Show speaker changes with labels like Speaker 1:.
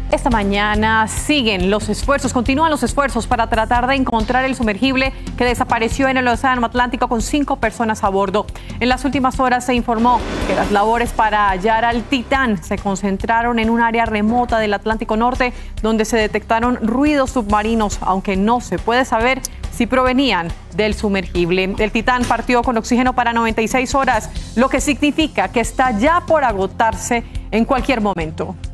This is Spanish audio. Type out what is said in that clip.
Speaker 1: Esta mañana continúan los esfuerzos para tratar de encontrar el sumergible que desapareció en el Océano Atlántico con 5 personas a bordo. En las últimas horas se informó que las labores para hallar al Titán se concentraron en un área remota del Atlántico Norte, donde se detectaron ruidos submarinos, aunque no se puede saber si provenían del sumergible. El Titán partió con oxígeno para 96 horas, lo que significa que está ya por agotarse en cualquier momento.